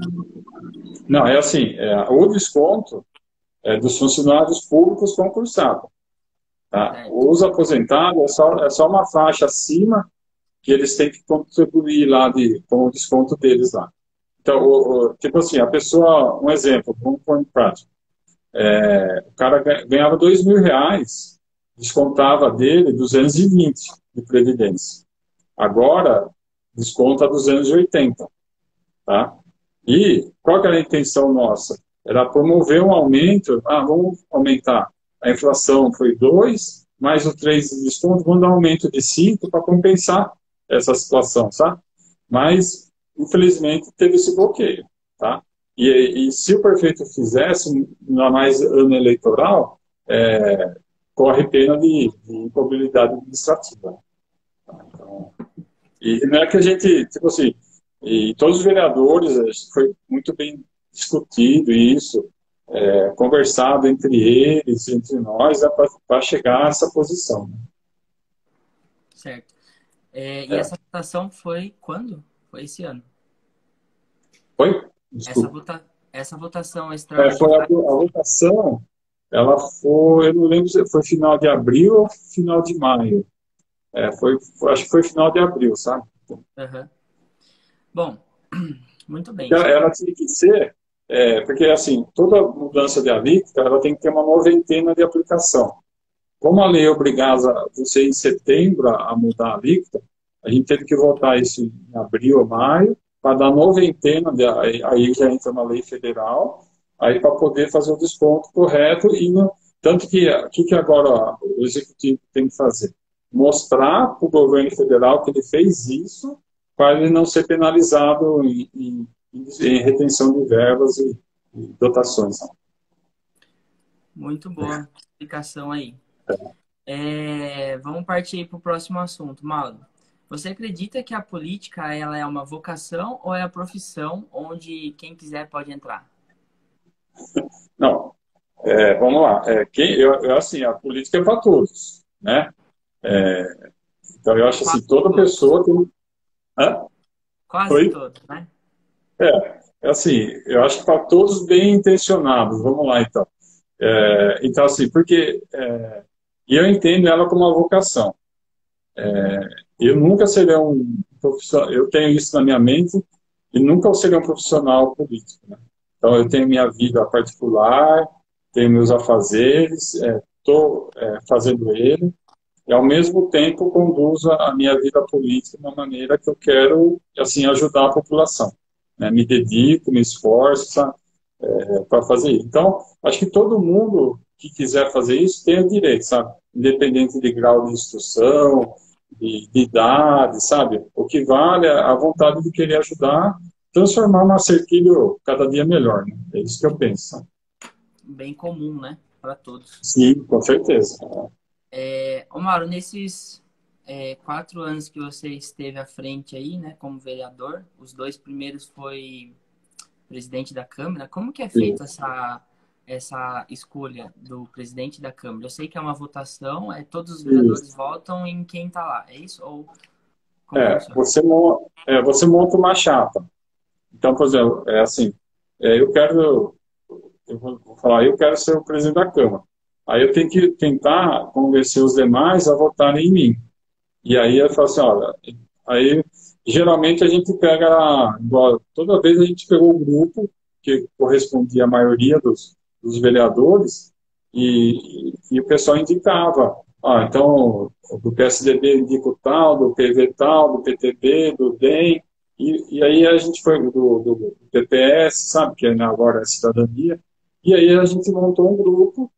Não, é assim, o desconto é dos funcionários públicos concursados. Tá? Certo. Os aposentados é só uma faixa acima que eles têm que contribuir lá com o desconto deles lá. Então, tipo assim, a pessoa, um exemplo, vamos pôr em prática. O cara ganhava R$ 2.000, descontava dele 220 de previdência. Agora, desconta 280, tá? E qual que era a intenção nossa? Era promover um aumento, vamos aumentar. A inflação foi 2, mais o 3 de desconto, vamos dar um aumento de 5 para compensar essa situação, sabe? Mas, infelizmente, teve esse bloqueio, tá? E se o prefeito fizesse, ainda mais ano eleitoral, corre pena de improbidade administrativa. Então, e não é que a gente, tipo assim, e todos os vereadores, foi muito bem discutido isso, conversado entre eles, entre nós, para chegar a essa posição. Certo. E É. essa votação foi quando? Foi esse ano. Foi? Essa, Desculpa. essa votação Foi a extraordinária. votação, ela foi, eu não lembro se foi final de abril ou final de maio. Acho que foi final de abril, sabe? Aham. Bom, muito bem. Ela tinha que ser, porque assim, toda mudança de alíquota, ela tem que ter uma noventena de aplicação. Como a lei obrigava você em setembro a mudar a alíquota, a gente teve que votar isso em abril ou maio, para dar noventena, aí já entra uma lei federal, aí para poder fazer o desconto correto, tanto que o que agora o executivo tem que fazer? Mostrar para o governo federal que ele fez isso, para ele não ser penalizado em retenção de verbas e dotações. Muito boa explicação aí. Vamos partir para o próximo assunto. Mauro, você acredita que a política ela é uma vocação ou é a profissão onde quem quiser pode entrar? Não, vamos lá. Assim, a política é para todos, né? Então, eu acho Quase assim, toda todos. pessoa tem... Hã? Quase Oi? todos, né? Assim, eu acho que para todos bem intencionados. Vamos lá, então. Então, assim, porque... e eu entendo ela como uma vocação. Eu nunca serei um profissional... Eu tenho isso na minha mente e nunca serei um profissional político, né? Então, eu tenho minha vida particular, tenho meus afazeres, estou fazendo ele, e ao mesmo tempo conduzo a minha vida política de uma maneira que eu quero, assim, ajudar a população, né? Me dedico, me esforço para fazer isso. Então, acho que todo mundo que quiser fazer isso tem o direito, sabe? Independente de grau de instrução, de idade, sabe? O que vale é a vontade de querer ajudar, transformar o Serquilho cada dia melhor, né? É isso que eu penso. Bem comum, né? Para todos. Sim, com certeza. Mauro, nesses 4 anos que você esteve à frente aí, né, como vereador, os 2 primeiros foi presidente da Câmara. Como que é Sim. feita essa escolha do presidente da Câmara? Eu sei que é uma votação, todos os vereadores Isso. votam em quem está lá, é isso? Ou como funciona? Você monta uma chapa. Então, por exemplo, assim, eu vou falar, eu quero ser o presidente da Câmara. Aí eu tenho que tentar convencer os demais a votarem em mim. E aí eu falo assim, olha, aí geralmente a gente pega, igual, toda vez a gente pegou o grupo que correspondia à maioria dos vereadores e o pessoal indicava. Então, do PSDB indica o tal, do PV tal, do PTB, do DEM, e aí a gente foi do PPS, sabe, que agora é Cidadania, e aí a gente montou um grupo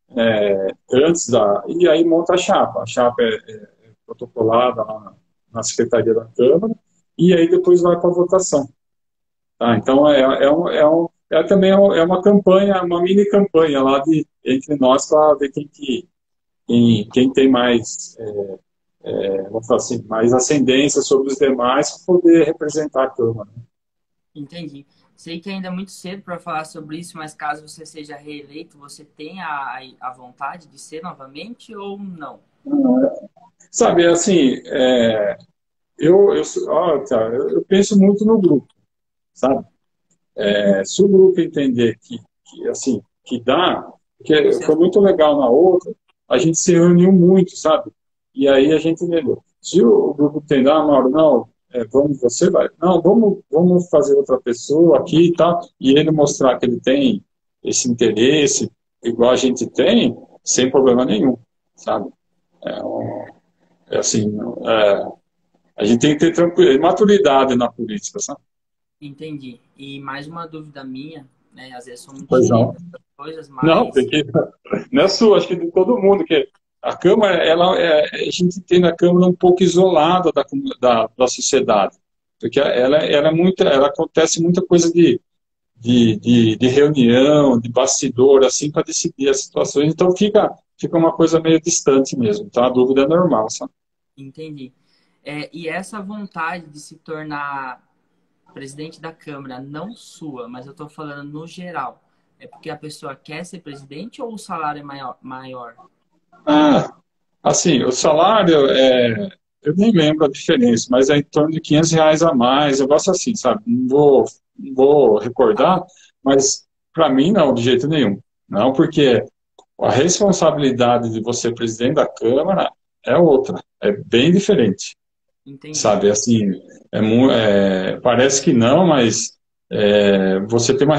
e aí monta a chapa. A chapa é protocolada lá na Secretaria da Câmara, e aí depois vai para a votação. Tá? Então, também é uma campanha, uma mini campanha lá entre nós para ver quem tem mais, vamos falar assim, mais ascendência sobre os demais para poder representar a Câmara. Entendi. Sei que ainda é muito cedo para falar sobre isso, mas caso você seja reeleito, você tem a vontade de ser novamente ou não? Sabe, assim, eu penso muito no grupo, sabe? Se o grupo entender assim, que dá, que Você, foi muito legal na outra, a gente se reuniu muito, sabe? E aí a gente entendeu. Se o grupo entender, Mauro, não, vamos, você vai, não, vamos fazer outra pessoa aqui e tal, e ele mostrar que ele tem esse interesse, igual a gente tem, sem problema nenhum, sabe? É, assim, é, a gente tem que ter maturidade na política, sabe? entendi. E mais uma dúvida minha, né? Às vezes sou muito Pois xereta não. essas coisas, Não, mas tem que. Não é sua, acho que de todo mundo, que a Câmara, a gente tem a Câmara um pouco isolada da sociedade, porque ela é muito, ela acontece muita coisa de reunião, de bastidor, assim, para decidir as situações, então fica uma coisa meio distante mesmo, então a dúvida é normal, sabe? entendi. E essa vontade de se tornar presidente da Câmara, não sua, mas eu estou falando no geral, é porque a pessoa quer ser presidente ou o salário é maior? Ah, assim, o salário eu nem lembro a diferença, mas é em torno de R$ 500 a mais, eu gosto assim, sabe? Não vou recordar, mas para mim não, de jeito nenhum. Não, porque a responsabilidade de você ser presidente da Câmara é outra, é bem diferente, Entendi, sabe? Assim, parece que não, mas você tem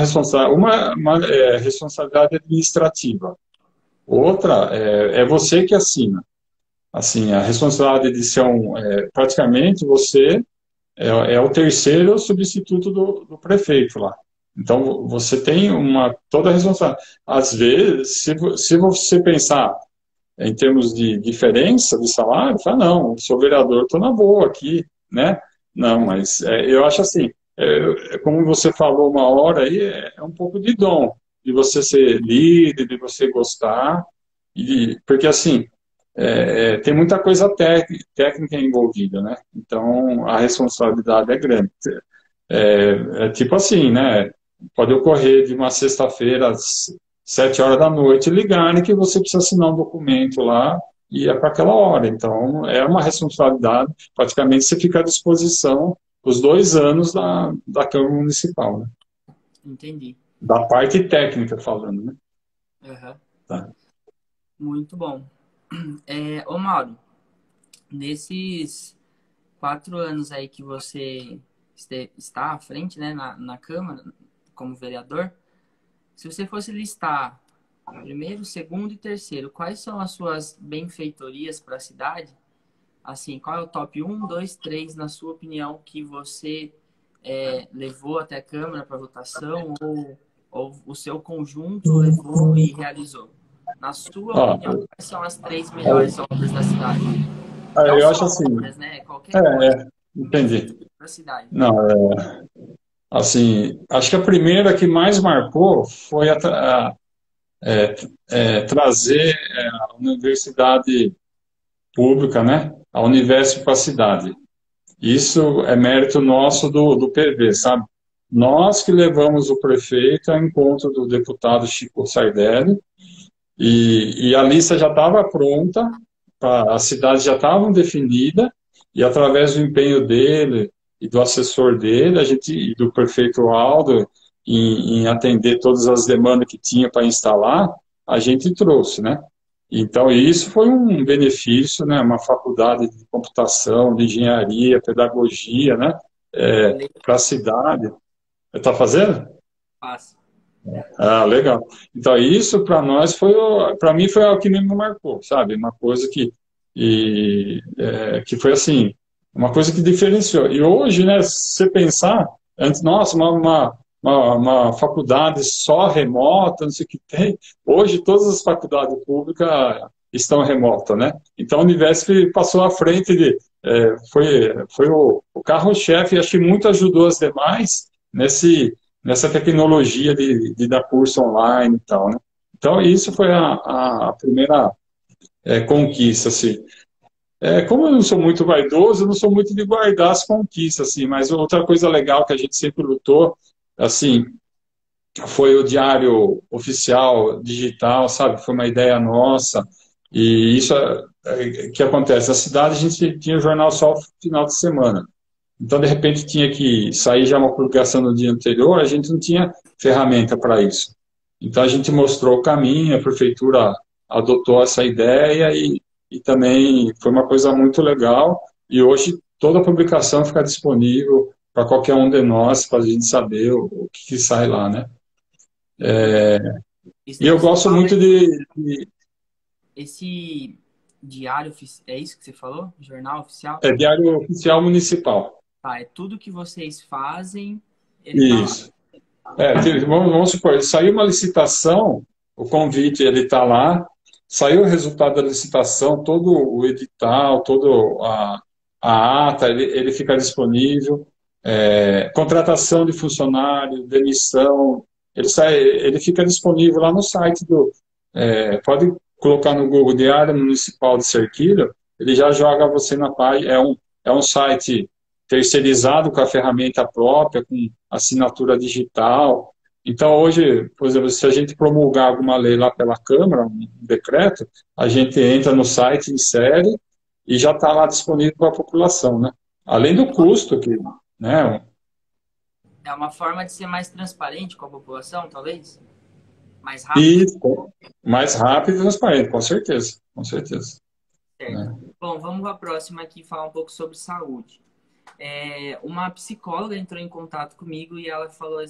uma responsabilidade administrativa. Outra é você que assina. Assim, a responsabilidade de ser praticamente você é o terceiro substituto do prefeito lá. Então, você tem toda a responsabilidade. Às vezes, se você pensar em termos de diferença de salário, fala, não, eu sou vereador, estou na boa aqui, né? Não, mas eu acho assim, como você falou uma hora aí, é um pouco de dom, de você ser líder, de você gostar, porque assim, tem muita coisa técnica envolvida, né? Então, a responsabilidade é grande. É tipo assim, né? Pode ocorrer de uma sexta-feira às 7 horas da noite ligarem que você precisa assinar um documento lá e é para aquela hora. Então, é uma responsabilidade. Praticamente você fica à disposição os 2 anos da Câmara Municipal, né? entendi. Da parte técnica falando, né? Aham. Tá. Muito bom. Ô Mauro, nesses 4 anos aí que você está à frente, né, na Câmara, como vereador, se você fosse listar primeiro, segundo e terceiro, quais são as suas benfeitorias para a cidade? Assim, qual é o top um, 2, 3, na sua opinião, que você levou até a Câmara para votação ou o seu conjunto levou e realizou? Na sua Ó, opinião, quais são as 3 melhores obras da cidade? Não eu só acho assim, obras, né? Qualquer é, coisa bem feita entendi. para a cidade. Não, assim, acho que a primeira que mais marcou foi trazer a universidade pública, né, a Unesp para a cidade. Isso é mérito nosso do PV, sabe? Nós que levamos o prefeito ao encontro do deputado Chico Sardelli e a lista já estava pronta, as cidades já estavam definidas e através do empenho dele e do assessor dele, e do prefeito Aldo, em atender todas as demandas que tinha para instalar, a gente trouxe, né? Então, isso foi um benefício, né? Uma faculdade de computação, de engenharia, pedagogia, né? Le- Para a cidade. Está fazendo? Fácil. Ah, legal. Então, isso para nós para mim foi o que me marcou, sabe? Uma coisa que foi assim, uma coisa que diferenciou. E hoje, né, se você pensar, antes, nossa, uma faculdade só remota, não sei o que tem. Hoje, todas as faculdades públicas estão remotas, né? Então, a Univesp passou à frente foi o carro-chefe, acho que muito ajudou as demais nessa tecnologia de dar curso online e tal, né? Então, isso foi a primeira conquista, assim. Como eu não sou muito vaidoso, eu não sou muito de guardar as conquistas, assim, mas outra coisa legal que a gente sempre lutou, assim, foi o diário oficial digital, sabe? Foi uma ideia nossa, e isso que acontece? Na cidade a gente tinha o jornal só no final de semana. Então, de repente, tinha que sair já uma publicação no dia anterior, a gente não tinha ferramenta para isso. Então, a gente mostrou o caminho, a prefeitura adotou essa ideia e também foi uma coisa muito legal. E hoje, toda a publicação fica disponível para qualquer um de nós, para a gente saber o que sai lá, né? Isso E daí eu que você gosto fala, muito de esse diário, é isso que você falou? Jornal oficial? Diário Oficial Municipal. Tá, é tudo que vocês fazem, ele tá lá. Isso. Vamos supor, saiu uma licitação, o convite ele está lá, saiu o resultado da licitação, todo o edital, todo a ata, ele fica disponível, contratação de funcionário, demissão, ele fica disponível lá no site pode colocar no Google Diário Municipal de Serquilho, ele já joga você na página, é um site terceirizado com a ferramenta própria, com assinatura digital. Então, hoje, por exemplo, se a gente promulgar alguma lei lá pela Câmara, um decreto, a gente entra no site, insere e já está lá disponível para a população, né? Além do custo, que, né? É uma forma de ser mais transparente com a população, talvez? Mais rápido? E mais rápido e transparente, com certeza, com certeza. Certo. Né? Bom, vamos para a próxima aqui falar um pouco sobre saúde. Uma psicóloga entrou em contato comigo e ela falou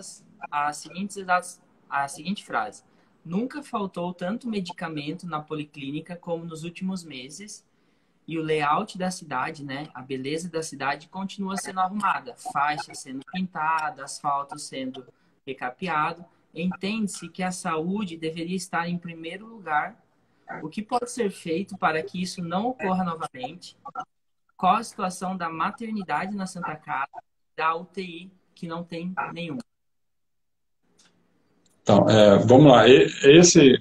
a seguinte frase: nunca faltou tanto medicamento na policlínica como nos últimos meses, e o layout da cidade, né, a beleza da cidade continua sendo arrumada, faixas sendo pintadas, asfalto sendo recapeado. Entende-se que a saúde deveria estar em primeiro lugar. O que pode ser feito para que isso não ocorra novamente? Qual a situação da maternidade na Santa Casa, da UTI, que não tem nenhum? Então, vamos lá. Esse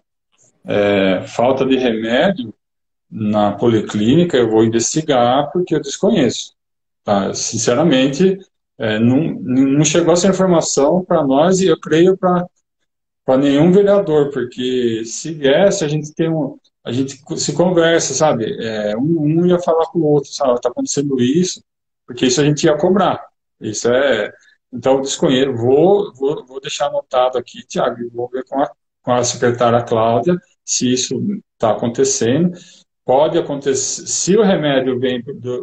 falta de remédio na policlínica, eu vou investigar porque eu desconheço. Tá? Sinceramente, não chegou essa informação para nós e eu creio para nenhum vereador, porque se viesse, a gente se conversa, sabe? Um ia falar com o outro, sabe? Está acontecendo isso, porque isso a gente ia cobrar. Isso é. Então, eu desconheço. Vou deixar anotado aqui, Tiago, e vou ver com a secretária Cláudia se isso está acontecendo. Pode acontecer, se o remédio vem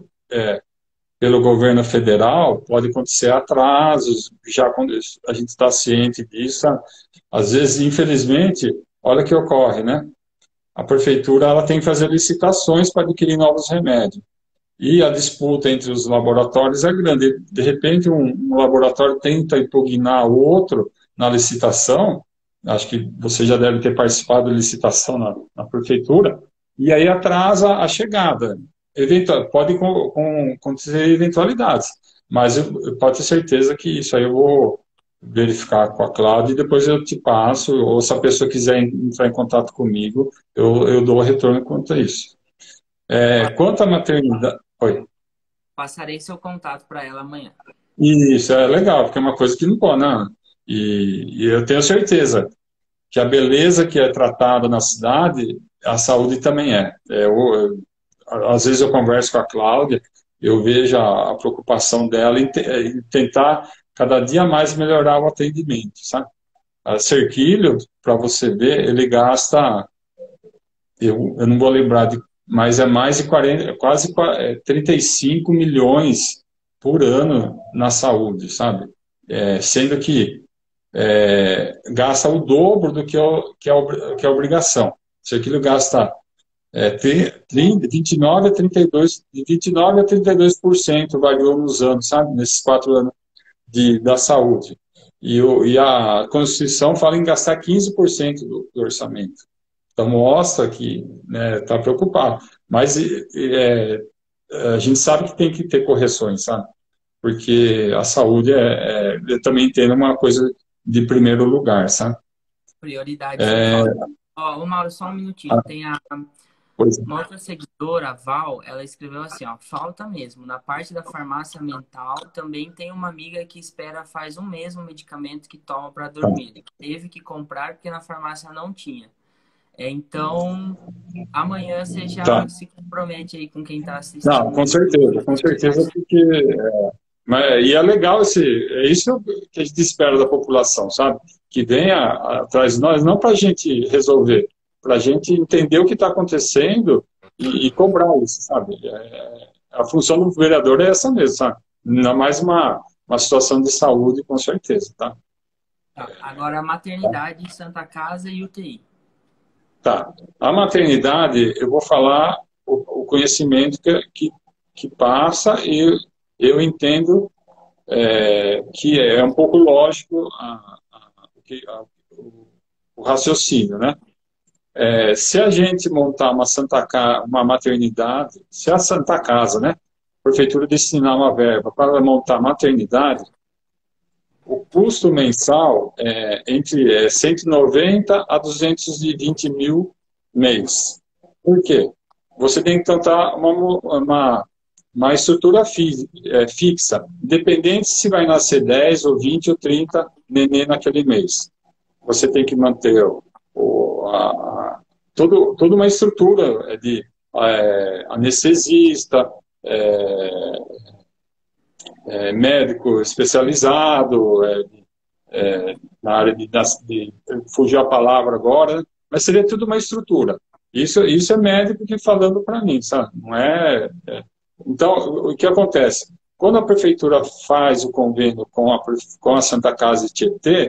pelo governo federal, pode acontecer atrasos, já quando a gente está ciente disso, sabe? Às vezes, infelizmente, olha o que ocorre, né? A prefeitura ela tem que fazer licitações para adquirir novos remédios. E a disputa entre os laboratórios é grande. De repente, um laboratório tenta impugnar o outro na licitação, acho que você já deve ter participado da licitação na prefeitura, e aí atrasa a chegada. Pode acontecer eventualidades, mas eu pode ter certeza que isso aí eu vou verificar com a Cláudia e depois eu te passo, ou se a pessoa quiser entrar em contato comigo, eu dou o retorno quanto a isso. Quanto à maternidade. Oi. Passarei seu contato para ela amanhã. Isso é legal, porque é uma coisa que não pode, né? E eu tenho certeza que a beleza que é tratada na cidade, a saúde também é. Às vezes eu converso com a Cláudia, eu vejo a preocupação dela em tentar cada dia mais melhorar o atendimento, sabe? A Serquilho, para você ver, ele gasta, eu não vou lembrar mas é mais de 40, quase 35 milhões por ano na saúde, sabe? Sendo que gasta o dobro do que é obrigação. Se aquilo gasta 29 a 32, de 29 a 32% variou nos anos, sabe? Nesses 4 anos da saúde. E a Constituição fala em gastar 15% do orçamento. Então mostra que está preocupado. Mas a gente sabe que tem que ter correções, sabe? Porque a saúde eu também entendo uma coisa de primeiro lugar, sabe? Prioridade É, total. Ó, ô Mauro, só um minutinho. Tem pois uma outra seguidora, a Val, ela escreveu assim, ó, falta mesmo. Na parte da farmácia mental, também tem uma amiga que espera faz um mês um medicamento que toma para dormir. Teve que comprar porque na farmácia não tinha. Então, amanhã você Tá. já se compromete aí com quem está Não, assistindo. com certeza, porque e é legal é isso que a gente espera da população, sabe? Que venha atrás de nós, não para a gente resolver, para a gente entender o que está acontecendo e cobrar isso, sabe? A função do vereador é essa mesmo, sabe? Ainda mais uma situação de saúde, com certeza, tá? Tá. Agora, maternidade, Santa Casa e UTI. Tá. A maternidade, eu vou falar o conhecimento que passa e eu entendo que é um pouco lógico o raciocínio, né? Se a gente montar uma maternidade, se a Santa Casa, né, a prefeitura destinar uma verba para montar maternidade, o custo mensal é entre 190 a 220 mil mês. Por quê? Você tem que tentar uma estrutura fixa, independente se vai nascer 10 ou 20 ou 30 nenê naquele mês. Você tem que manter toda uma estrutura de anestesista, é, médico especializado, na área de fugir a palavra agora, mas seria tudo uma estrutura. Isso é médico que falando para mim, sabe? Não então, o que acontece? Quando a prefeitura faz o convênio com a Santa Casa de Tietê,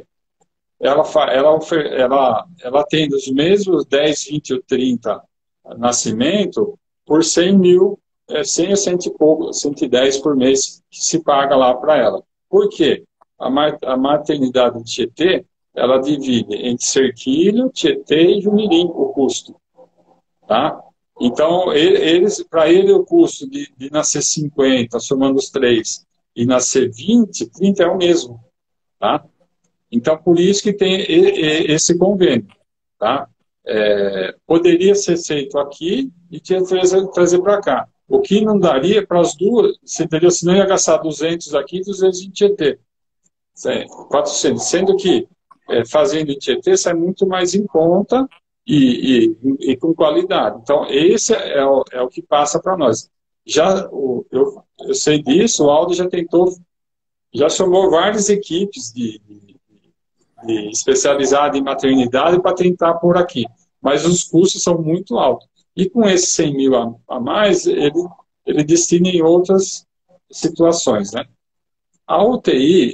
ela tem os mesmos 10, 20 ou 30 nascimentos por 100 mil, 100 a 100 e pouco, 110 por mês que se paga lá para ela. Por quê? A maternidade de Tietê, ela divide entre Serquilho, Tietê e Jumirim o custo, tá? Então, para ele o custo de nascer 50, somando os três, e nascer 20, 30 é o mesmo, tá? Então, por isso que tem esse convênio, tá? Poderia ser feito aqui e tinha que trazer para cá. O que não daria para as duas, você entendeu? Senão ia gastar 200 aqui e 200 em Tietê. 400, sendo que fazendo em Tietê sai muito mais em conta e com qualidade. Então, esse é o que passa para nós. Eu sei disso, o Aldo já chamou várias equipes especializada em maternidade para tentar por aqui. Mas os custos são muito altos. E com esses 100 mil a mais, ele destina em outras situações. Né? A UTI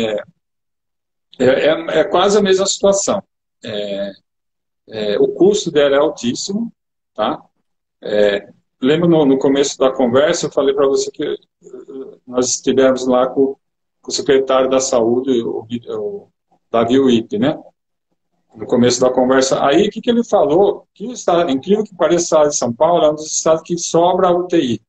é quase a mesma situação. O custo dela é altíssimo. Tá? Lembra no começo da conversa, eu falei para você que nós estivemos lá com o secretário da Saúde, o Davi Wipe, né? No começo da conversa. Aí, o que ele falou? Que o estado, incrível que pareça, o estado de São Paulo é um dos estados que sobra a UTI.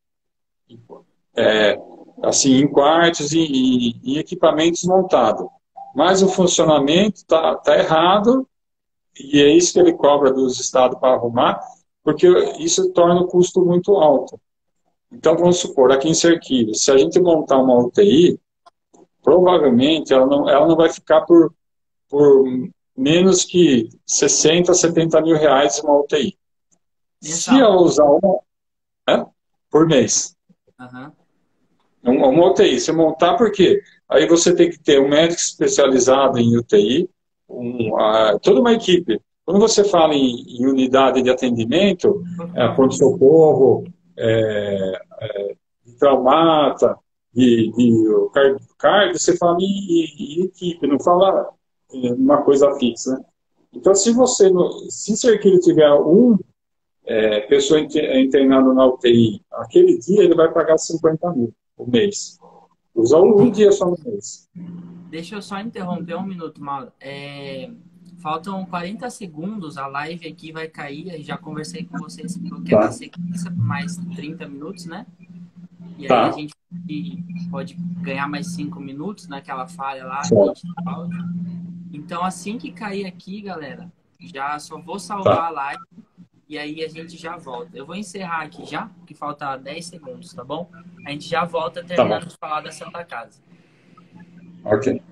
Assim, em quartos e em equipamentos montados. Mas o funcionamento tá errado e é isso que ele cobra dos estados para arrumar, porque isso torna o custo muito alto. Então, vamos supor, aqui em Serquilho, se a gente montar uma UTI, provavelmente ela não vai ficar por menos que 60, 70 mil reais uma UTI. Se ela usar por mês. Uhum. Uma UTI, você montar por quê? Aí você tem que ter um médico especializado em UTI, toda uma equipe. Quando você fala em unidade de atendimento, pronto-socorro, traumata, cardio, você fala em equipe, não fala uma coisa fixa. Né? Então, se Serquilho tiver pessoa internada na UTI, aquele dia ele vai pagar 50 mil por mês. Usar um dia só no mês. Deixa eu só interromper um minuto, Mauro. Faltam 40 segundos, a live aqui vai cair. Eu já conversei com vocês, porque é na sequência, por mais 30 minutos, né? E aí a gente pode ganhar mais 5 minutos naquela falha lá. Então, assim que cair aqui, galera, já só vou salvar a live e aí a gente já volta. Eu vou encerrar aqui já, porque falta 10 segundos, tá bom? A gente já volta terminando de falar da Santa Casa. Ok.